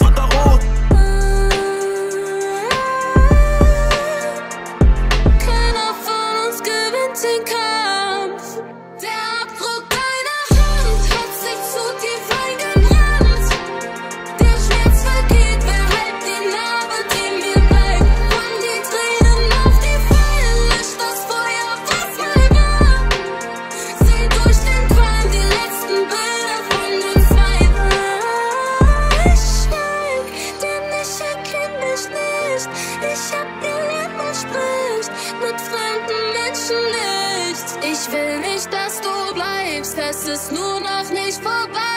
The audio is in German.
Futterrot. Keiner von uns gewinnt den Kampf. Der Abdruck deiner Hand hat sich zu tief eingebrannt. Der Schmerz vergeht, wer heilt die Narbe, die mir bleibt. Wann die Tränen auf die fallen, löscht das Feuer, was mal war. Seh durch den Qualm die letzten Bilder von uns beiden. Ich schweig, denn ich erkenn dich nicht. Ich hab gelernt, man spricht mit fremden Menschen nicht. Ich will nicht, dass du bleibst, es ist nur noch nicht vorbei.